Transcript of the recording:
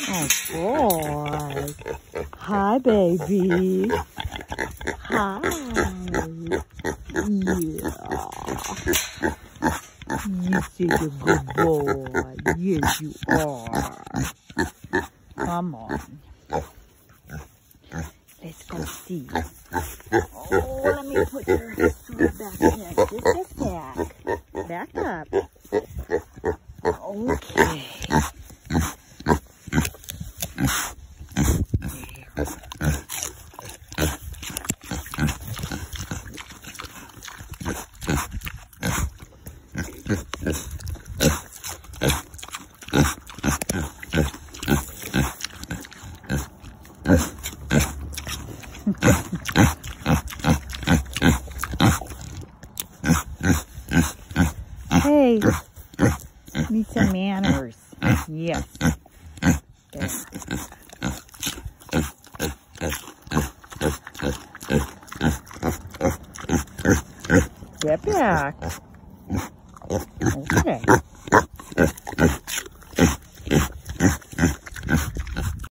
boy. Hi, baby. Hi. Yeah. You're such a good boy. Yes, you are. Come on. Let's go see. Oh, let me put your straw back in. Just a sec. Back up. Okay. Hey, need some manners. Yes. Get back. Okay.